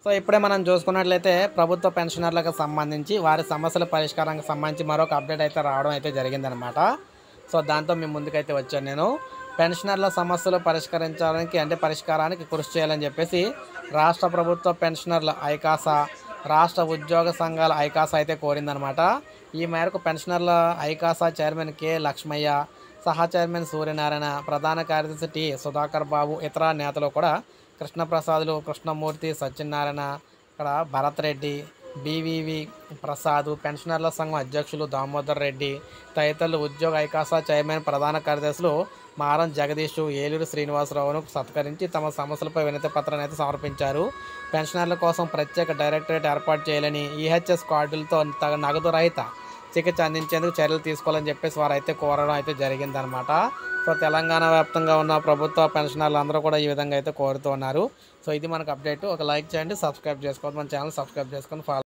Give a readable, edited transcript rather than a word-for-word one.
So ఇప్పుడే మనం చూసుకున్నట్లయితే ప్రభుత్వ పెన్షనర్లకు సంబంధించి వారి సమస్యల పరిష్కారానికి సంబంధించి మరొక అప్డేట్ అయితే రావడం అయితే జరిగిందనమాట. సో దాంతో మీ ముందుకైతే వచ్చాను నేను. పెన్షనర్ల సమస్యలు పరిష్కారానికి కృషి చేయాలని చెప్పేసి రాష్ట్ర ప్రభుత్వ పెన్షనర్ల ఐకాసా, రాష్ట్ర ఉద్యోగ సంఘాల ఐకాసా అయితే కోరిందనమాట. ఈ మేరకు పెన్షనర్ల ఐకాసా చైర్మన్ కె లక్ష్మయ్య, సహా చైర్మన్ సూర్యనారాయణ, ప్రధాన కార్యదర్శి టి సుధాకర్ బాబు, ఇతర నేతలు కూడా కృష్ణప్రసాదులు, కృష్ణమూర్తి, సత్యనారాయణ, ఇక్కడ భరత్ రెడ్డి, బీవీవి ప్రసాద్, పెన్షనర్ల సంఘం అధ్యక్షులు దామోదర్ రెడ్డి తదితరులు ఉద్యోగ ఐకాసా చైర్మన్, ప్రధాన కార్యదర్శులు మారం జగదీష్, ఏలూరు శ్రీనివాసరావును సత్కరించి తమ సమస్యలపై వినతి పత్రాన్ని అయితే సమర్పించారు. పెన్షనర్ల కోసం ప్రత్యేక డైరెక్టరేట్ ఏర్పాటు చేయాలని, ఈహెచ్ఎస్ కార్డులతో నగదు రహిత చికిత్స అందించేందుకు చర్యలు తీసుకోవాలని చెప్పేసి వారైతే కోరడం అయితే జరిగిందనమాట. సో తెలంగాణ వ్యాప్తంగా ఉన్న ప్రభుత్వ పెన్షనర్లు అందరూ కూడా ఈ విధంగా అయితే కోరుతూ ఉన్నారు. సో ఇది మనకు అప్డేట్. ఒక లైక్ చేయండి, సబ్స్క్రైబ్ చేసుకోవద్దు, మన ఛానల్ సబ్స్క్రైబ్ చేసుకొని ఫాలో